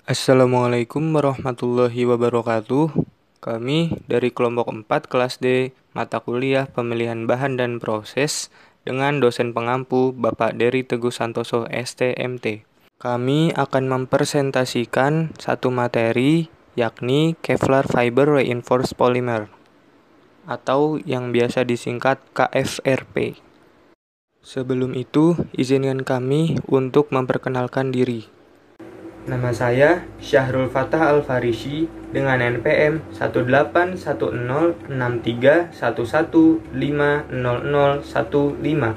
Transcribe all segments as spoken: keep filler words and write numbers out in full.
Assalamualaikum warahmatullahi wabarakatuh. Kami dari kelompok empat kelas D mata kuliah pemilihan bahan dan proses dengan dosen pengampu Bapak Dery Teguh Santoso S T M T. Kami akan mempresentasikan satu materi yakni Kevlar Fiber Reinforced Polymer atau yang biasa disingkat K F R P. Sebelum itu, izinkan kami untuk memperkenalkan diri. Nama saya Syahrul Fatah Al-Farisi dengan N P M satu delapan satu nol enam tiga satu satu lima nol nol satu lima.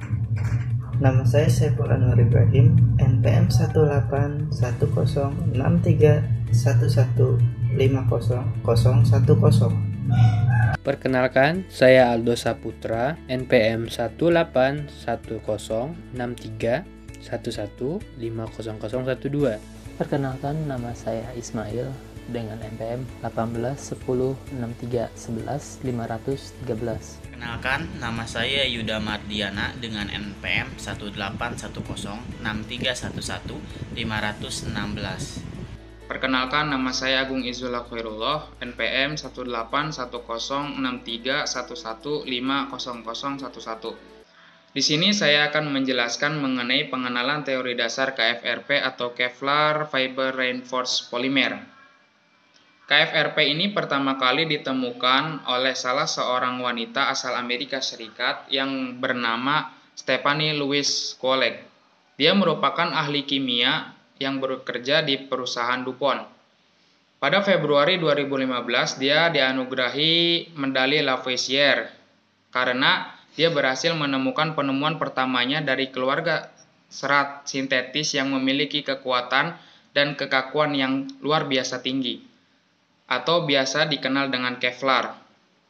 Nama saya Saiful Anwar Ibrahim, N P M satu delapan satu nol enam tiga satu satu lima nol nol satu nol. Perkenalkan, saya Aldo Saputra, N P M satu delapan satu nol enam tiga satu satu lima nol nol satu dua. Perkenalkan, nama saya Ismail dengan N P M delapan belas sepuluh enam tiga sebelas lima tiga belas. Perkenalkan, nama saya Yuda Mardiana dengan N P M satu delapan satu nol enam tiga satu satu lima satu enam. Perkenalkan, nama saya Agung Izzulah Khairullah, N P M satu delapan satu nol enam tiga satu satu lima nol nol satu satu. Di sini saya akan menjelaskan mengenai pengenalan teori dasar K F R P atau Kevlar Fiber Reinforced Polymer. K F R P ini pertama kali ditemukan oleh salah seorang wanita asal Amerika Serikat yang bernama Stephanie Louise Koelek. Dia merupakan ahli kimia yang bekerja di perusahaan DuPont. Pada Februari dua ribu lima belas, dia dianugerahi medali Lavoisier karena dia berhasil menemukan penemuan pertamanya dari keluarga serat sintetis yang memiliki kekuatan dan kekakuan yang luar biasa tinggi, atau biasa dikenal dengan Kevlar.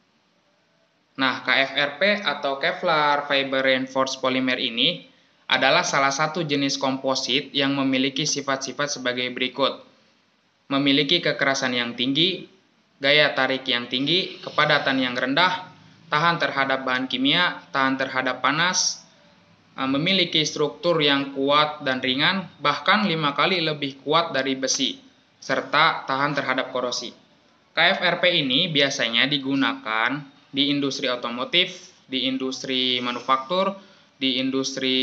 Nah, K F R P atau Kevlar Fiber Reinforced Polymer ini adalah salah satu jenis komposit yang memiliki sifat-sifat sebagai berikut. Memiliki kekerasan yang tinggi, gaya tarik yang tinggi, kepadatan yang rendah, tahan terhadap bahan kimia, tahan terhadap panas, memiliki struktur yang kuat dan ringan, bahkan lima kali lebih kuat dari besi, serta tahan terhadap korosi. K F R P ini biasanya digunakan di industri otomotif, di industri manufaktur, di industri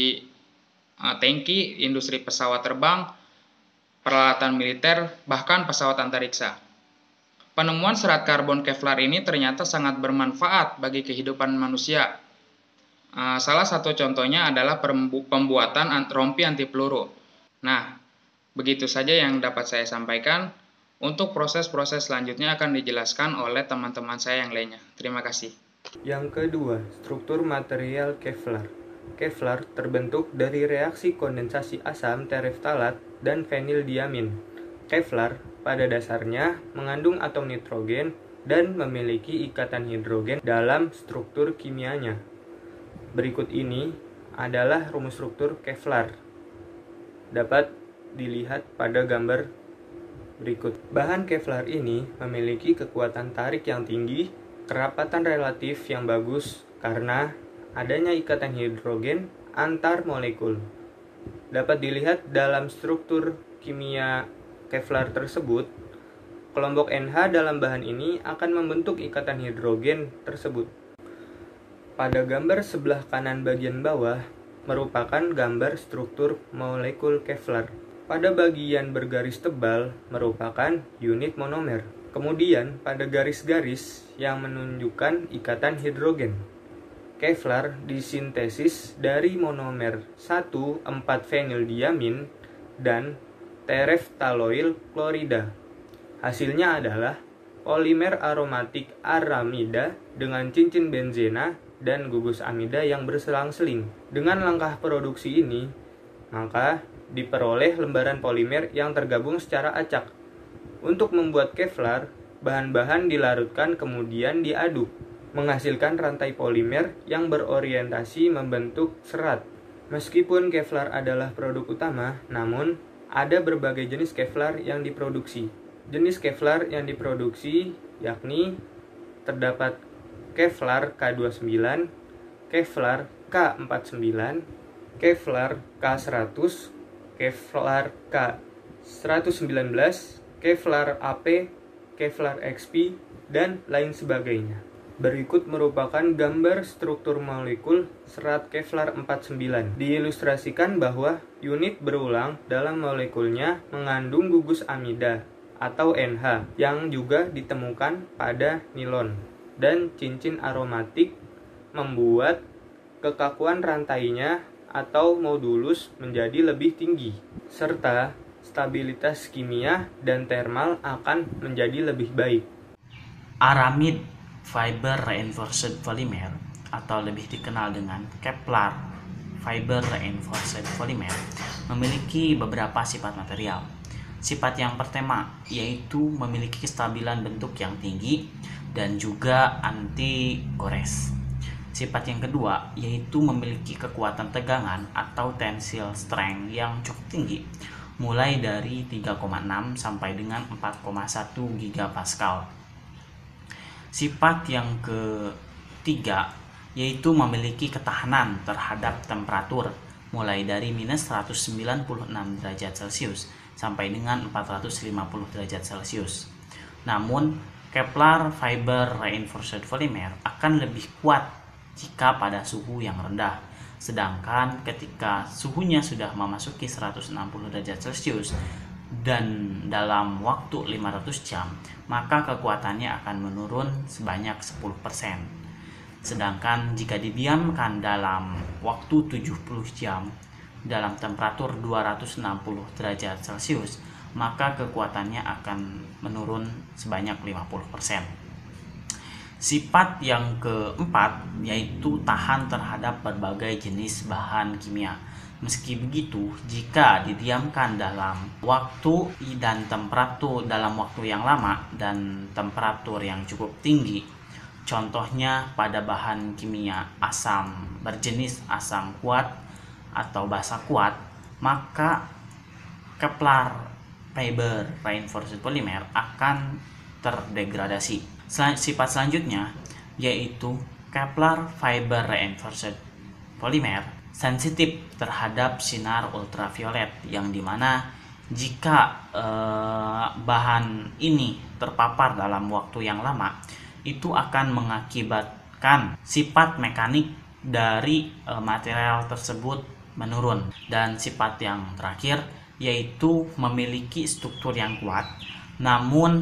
tangki, industri pesawat terbang, peralatan militer, bahkan pesawat antariksa. Penemuan serat karbon Kevlar ini ternyata sangat bermanfaat bagi kehidupan manusia. Salah satu contohnya adalah pembuatan rompi anti peluru. Nah, begitu saja yang dapat saya sampaikan. Untuk proses-proses selanjutnya akan dijelaskan oleh teman-teman saya yang lainnya. Terima kasih. Yang kedua, struktur material Kevlar. Kevlar terbentuk dari reaksi kondensasi asam tereftalat dan fenildiamin. Kevlar pada dasarnya mengandung atom nitrogen dan memiliki ikatan hidrogen dalam struktur kimianya. Berikut ini adalah rumus struktur Kevlar. Dapat dilihat pada gambar berikut. Bahan Kevlar ini memiliki kekuatan tarik yang tinggi, kerapatan relatif yang bagus karena adanya ikatan hidrogen antar molekul. Dapat dilihat dalam struktur kimia Kevlar tersebut, kelompok N H dalam bahan ini akan membentuk ikatan hidrogen tersebut. Pada gambar sebelah kanan bagian bawah merupakan gambar struktur molekul Kevlar. Pada bagian bergaris tebal merupakan unit monomer. Kemudian pada garis-garis yang menunjukkan ikatan hidrogen. Kevlar disintesis dari monomer satu empat fenildiamin dan tereftaloil klorida. Hasilnya adalah polimer aromatik aramida dengan cincin benzena dan gugus amida yang berselang-seling. Dengan langkah produksi ini, maka diperoleh lembaran polimer yang tergabung secara acak. Untuk membuat Kevlar, bahan-bahan dilarutkan kemudian diaduk, menghasilkan rantai polimer yang berorientasi membentuk serat. Meskipun Kevlar adalah produk utama, namun ada berbagai jenis Kevlar yang diproduksi. Jenis Kevlar yang diproduksi yakni terdapat Kevlar K dua puluh sembilan, Kevlar K empat puluh sembilan, Kevlar K seratus, Kevlar K seratus sembilan belas, Kevlar A P, Kevlar X P, dan lain sebagainya. Berikut merupakan gambar struktur molekul serat Kevlar empat puluh sembilan. Diilustrasikan bahwa unit berulang dalam molekulnya mengandung gugus amida atau N H yang juga ditemukan pada nilon, dan cincin aromatik membuat kekakuan rantainya atau modulus menjadi lebih tinggi, serta stabilitas kimia dan termal akan menjadi lebih baik. Aramid Fiber Reinforced Polymer atau lebih dikenal dengan Kevlar Fiber Reinforced Polymer memiliki beberapa sifat material. Sifat yang pertama yaitu memiliki kestabilan bentuk yang tinggi dan juga anti gores. Sifat yang kedua yaitu memiliki kekuatan tegangan atau tensile strength yang cukup tinggi, mulai dari tiga koma enam sampai dengan empat koma satu gigapascal. Sifat yang ketiga yaitu memiliki ketahanan terhadap temperatur mulai dari minus seratus sembilan puluh enam derajat Celcius sampai dengan empat ratus lima puluh derajat Celcius. Namun, Kevlar Fiber Reinforced Polymer akan lebih kuat jika pada suhu yang rendah. Sedangkan ketika suhunya sudah memasuki seratus enam puluh derajat Celcius dan dalam waktu lima ratus jam, maka kekuatannya akan menurun sebanyak sepuluh persen. Sedangkan jika didiamkan dalam waktu tujuh puluh jam dalam temperatur dua ratus enam puluh derajat Celcius, maka kekuatannya akan menurun sebanyak lima puluh persen. Sifat yang keempat yaitu tahan terhadap berbagai jenis bahan kimia. Meski begitu, jika didiamkan dalam waktu dan temperatur dalam waktu yang lama dan temperatur yang cukup tinggi, contohnya pada bahan kimia asam berjenis asam kuat atau basa kuat, maka Kevlar Fiber Reinforced Polymer akan terdegradasi. Sel- sifat selanjutnya yaitu Kevlar Fiber Reinforced Polymer sensitif terhadap sinar ultraviolet, yang dimana jika eh, bahan ini terpapar dalam waktu yang lama, itu akan mengakibatkan sifat mekanik dari eh, material tersebut menurun. Dan sifat yang terakhir yaitu memiliki struktur yang kuat namun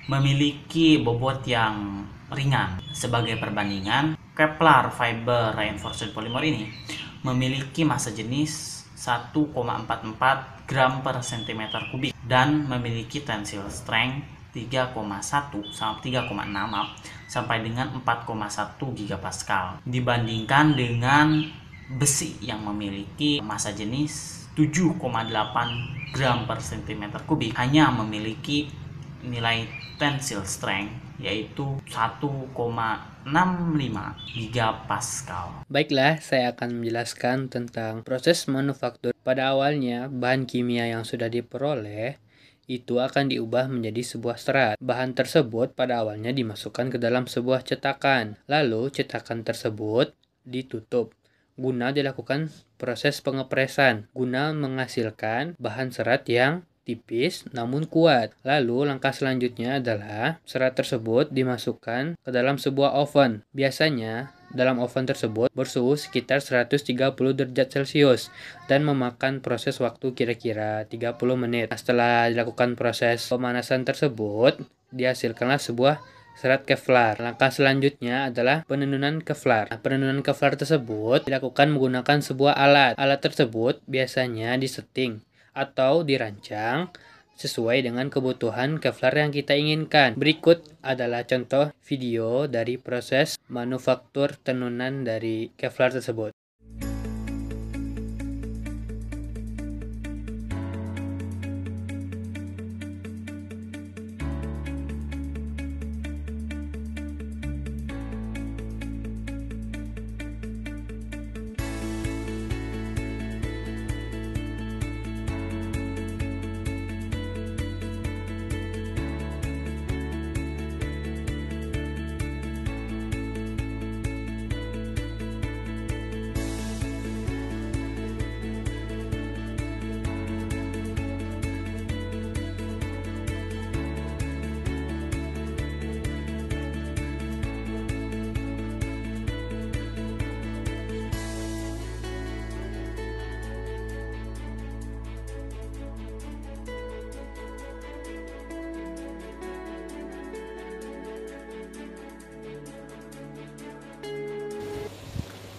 memiliki bobot yang ringan. Sebagai perbandingan, Kevlar Fiber Reinforced Polymer ini memiliki massa jenis satu koma empat empat gram per centimeter kubik dan memiliki tensile strength tiga koma satu sampai tiga koma enam sampai dengan empat koma satu gigapascal, dibandingkan dengan besi yang memiliki massa jenis tujuh koma delapan gram per centimeter kubik hanya memiliki nilai tensile strength yaitu satu koma enam lima gigapascal. Baiklah, saya akan menjelaskan tentang proses manufaktur. Pada awalnya, bahan kimia yang sudah diperoleh itu akan diubah menjadi sebuah serat. Bahan tersebut pada awalnya dimasukkan ke dalam sebuah cetakan. Lalu, cetakan tersebut ditutup guna dilakukan proses pengepresan, guna menghasilkan bahan serat yang tipis namun kuat. Lalu langkah selanjutnya adalah serat tersebut dimasukkan ke dalam sebuah oven. Biasanya dalam oven tersebut bersuhu sekitar seratus tiga puluh derajat Celcius dan memakan proses waktu kira-kira tiga puluh menit. Nah, setelah dilakukan proses pemanasan tersebut, dihasilkanlah sebuah serat Kevlar. Langkah selanjutnya adalah penenunan Kevlar. Nah, penenunan Kevlar tersebut dilakukan menggunakan sebuah alat. Alat tersebut biasanya disetting atau dirancang sesuai dengan kebutuhan Kevlar yang kita inginkan. Berikut adalah contoh video dari proses manufaktur tenunan dari Kevlar tersebut.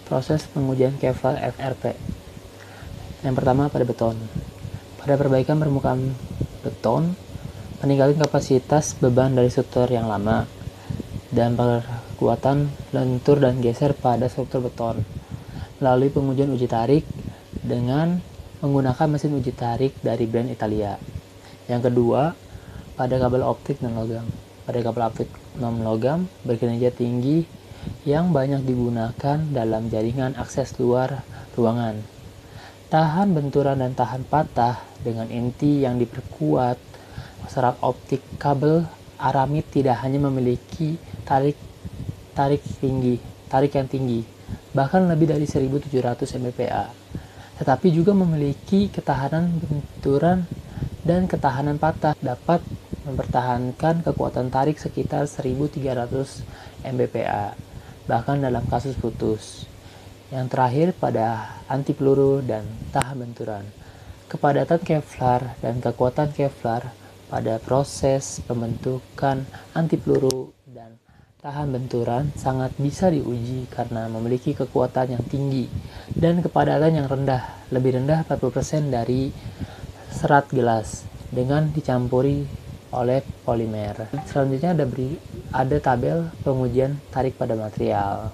Proses pengujian Kevlar F R P. Yang pertama pada beton. Pada perbaikan permukaan beton, meningkatkan kapasitas beban dari struktur yang lama dan perkuatan lentur dan geser pada struktur beton melalui pengujian uji tarik dengan menggunakan mesin uji tarik dari brand Italia. Yang kedua, pada kabel optik non logam. Pada kabel optik non logam berkinerja tinggi yang banyak digunakan dalam jaringan akses luar ruangan. Tahan benturan dan tahan patah dengan inti yang diperkuat. Serat optik kabel aramid tidak hanya memiliki tarik tarik tinggi, tarik yang tinggi, bahkan lebih dari seribu tujuh ratus M P A, tetapi juga memiliki ketahanan benturan dan ketahanan patah, dapat mempertahankan kekuatan tarik sekitar seribu tiga ratus M P A, bahkan dalam kasus putus. Yang terakhir pada anti peluru dan tahan benturan. Kepadatan Kevlar dan kekuatan Kevlar pada proses pembentukan anti peluru dan tahan benturan sangat bisa diuji karena memiliki kekuatan yang tinggi dan kepadatan yang rendah, lebih rendah empat puluh persen dari serat gelas dengan dicampuri oleh polimer. Selanjutnya ada beri, ada tabel pengujian tarik pada material.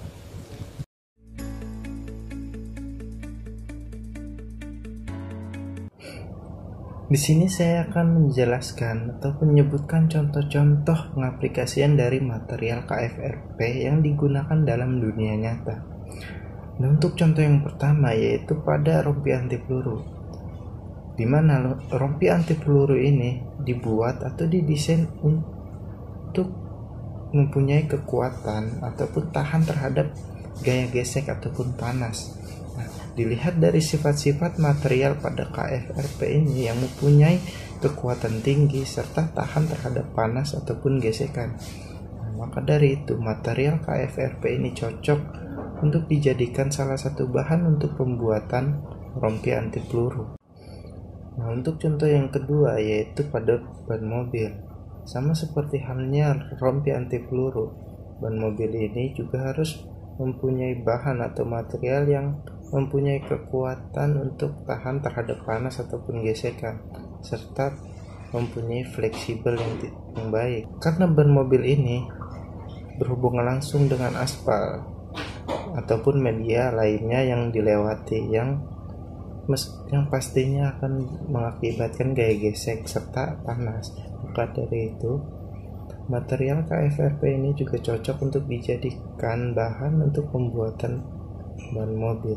Di sini saya akan menjelaskan atau menyebutkan contoh-contoh pengaplikasian dari material K F R P yang digunakan dalam dunia nyata. Nah, untuk contoh yang pertama yaitu pada rompi anti peluru, di mana rompi anti peluru ini dibuat atau didesain untuk mempunyai kekuatan ataupun tahan terhadap gaya gesek ataupun panas. Nah, dilihat dari sifat-sifat material pada K F R P ini yang mempunyai kekuatan tinggi serta tahan terhadap panas ataupun gesekan. Nah, maka dari itu material K F R P ini cocok untuk dijadikan salah satu bahan untuk pembuatan rompi anti peluru. Nah, untuk contoh yang kedua yaitu pada ban mobil. Sama seperti halnya rompi anti peluru, ban mobil ini juga harus mempunyai bahan atau material yang mempunyai kekuatan untuk tahan terhadap panas ataupun gesekan, serta mempunyai fleksibel yang, yang baik. Karena ban mobil ini berhubungan langsung dengan aspal ataupun media lainnya yang dilewati, yang yang pastinya akan mengakibatkan gaya gesek serta panas. Maka dari itu, material K F R P ini juga cocok untuk dijadikan bahan untuk pembuatan ban mobil.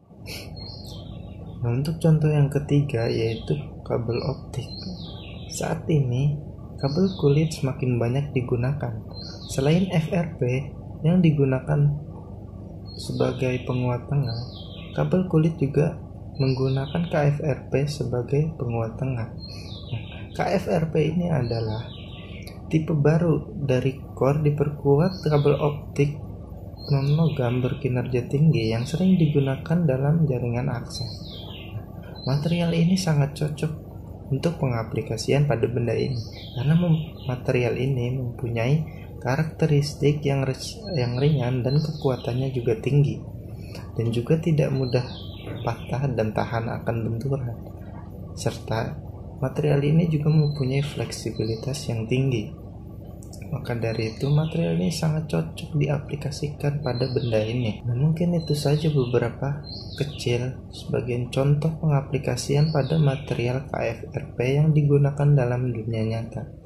Nah, untuk contoh yang ketiga yaitu kabel optik. Saat ini, kabel kulit semakin banyak digunakan. Selain F R P yang digunakan sebagai penguat tengah, kabel kulit juga menggunakan K F R P sebagai penguat tengah. Nah, K F R P ini adalah tipe baru dari core diperkuat kabel optik non-logam berkinerja tinggi yang sering digunakan dalam jaringan akses. Material ini sangat cocok untuk pengaplikasian pada benda ini karena material ini mempunyai karakteristik yang yang ringan dan kekuatannya juga tinggi, dan juga tidak mudah patah dan tahan akan benturan, serta material ini juga mempunyai fleksibilitas yang tinggi. Maka dari itu material ini sangat cocok diaplikasikan pada benda ini. Nah, mungkin itu saja beberapa kecil sebagian contoh pengaplikasian pada material K F R P yang digunakan dalam dunia nyata.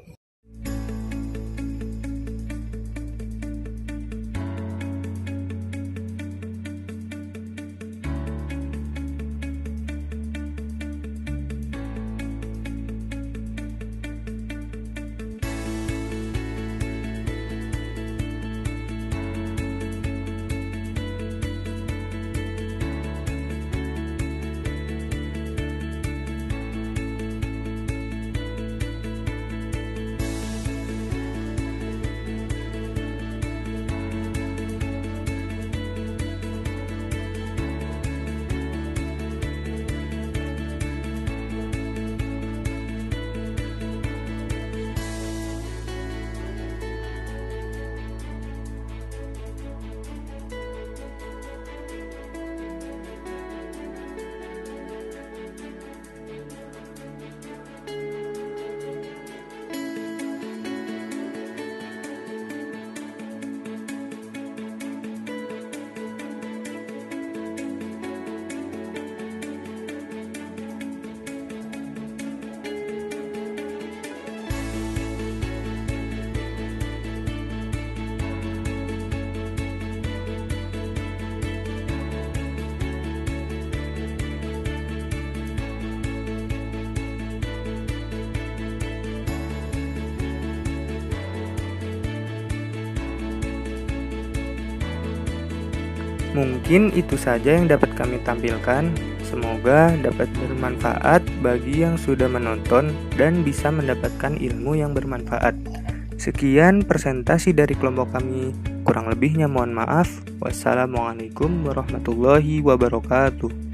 Mungkin itu saja yang dapat kami tampilkan. Semoga dapat bermanfaat bagi yang sudah menonton dan bisa mendapatkan ilmu yang bermanfaat. Sekian presentasi dari kelompok kami. Kurang lebihnya mohon maaf. Wassalamualaikum warahmatullahi wabarakatuh.